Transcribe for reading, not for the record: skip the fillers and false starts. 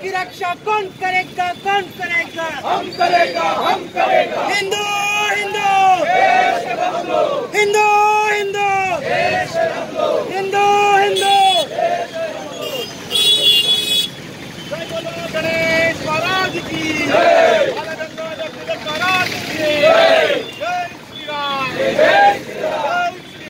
की रक्षा कौन करेगा, कौन करेगा? हम करेगा, हम करेगा। हिंदू हिंदू हिंदू